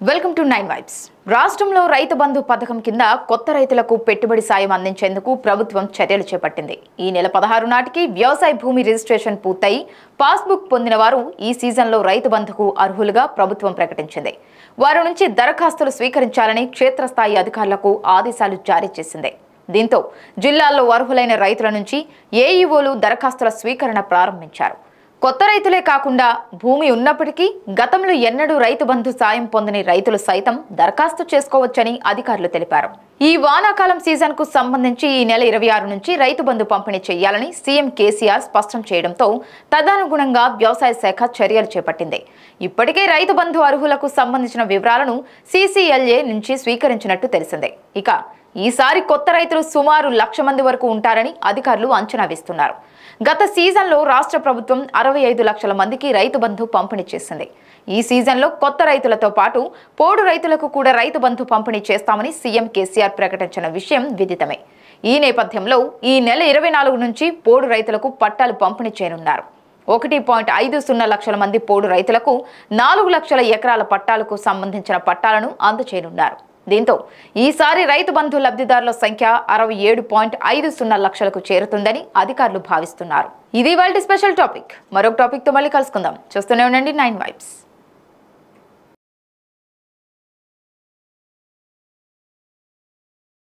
Welcome to 9 vibes. రాష్ట్రంలో రైతు బంధు పథకం కింద కొత్త రైతులకు పెట్టుబడి సాయం అందించేందుకు ప్రభుత్వం చర్యలు చేపట్టింది. ఈ నెల 16 నాటికి వ్యవసాయ భూమి రిజిస్ట్రేషన్ పూర్తయి పాస్బుక్ పొందిన వారు ఈ సీజన్లో రైతు బంధుకు అర్హులుగా ప్రభుత్వం ప్రకటించింది. వారి నుంచి దరఖాస్తులు స్వీకరించాలని క్షేత్రస్థాయి అధికారులకు ఆదేశాలు జారీ చేసింది. దీంతో జిల్లాల్లో అర్హులైన రైతుల నుంచి ఏఈఓలు దరఖాస్తుల స్వీకరణ ప్రారంభించారు. కొత్త రైతులే కాకుండా భూమి ఉన్నప్పటికీ గతంలో ఎన్నడూ రైతు బంధు సాయం పొందని రైతులు సైతం దరఖాస్తు చేసుకోవచ్చని అధికారులు తెలిపారు. ఈ వానాకాలం సీజన్ కు సంబంధించి ఈ నెల 26 నుంచి రైతు బంధు పంపిణీ చేయాలని సీఎం కేసీఆర్ స్పష్టం చేయడంతో తదనుగుణంగా వ్యవసాయ శాఖ చర్యలు చేపట్టింది. ఇప్పటికే రైతు బంధు అర్హులకు సంబంధించిన వివరాలను సీసీఎల్ఏ నుంచి స్వీకరించినట్టు తెలిసిందే. ఇక ఈసారి కొత్త రైతులు సుమారు 1,00,000 మంది వరకు ఉంటారని అధికారులు అంచనా వేస్తున్నారు. గత సీజన్లో రాష్ట్ర ప్రభుత్వం 65 లక్షల మందికి రైతు బంధు పంపిణీ చేసింది. ఈ సీజన్లో కొత్త రైతులతో పాటు పోడు రైతులకు కూడా రైతు బంధు పంపిణీ చేస్తామని సీఎం కేసీఆర్ ప్రకటించిన విషయం విదితమే. ఈ నేపథ్యంలో ఈ నెల 24 నుంచి పోడు రైతులకు పట్టాలు పంపిణీ చేయనున్నారు. 1.50 లక్షల మంది పోడు రైతులకు 4 లక్షల ఎకరాల పట్టాలకు సంబంధించిన పట్టాలను అందజేయనున్నారు. దీంతో ఈసారి రైతు బంధు లబ్ధిదారుల సంఖ్య 67.50 లక్షలకు చేరుతుందని అధికారులు భావిస్తున్నారు. ఇది ఇవాల్టి స్పెషల్ టాపిక్. మరొక టాపిక్ తో మళ్ళీ కలుసుకుందాం. చూస్తూనే ఉండండి 9 వైబ్స్.